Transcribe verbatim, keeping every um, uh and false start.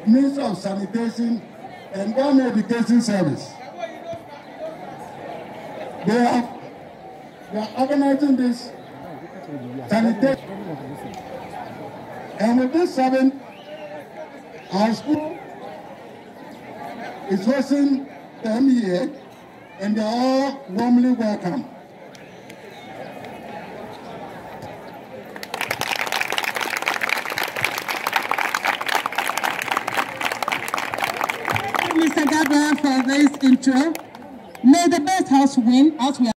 Ministry of Sanitation and Government Education Service. They are, they are organizing this sanitation. And with this seven, our school is hosting the M E A, and they are all warmly welcome. Mister Gabriel for this intro. May the best house win as we are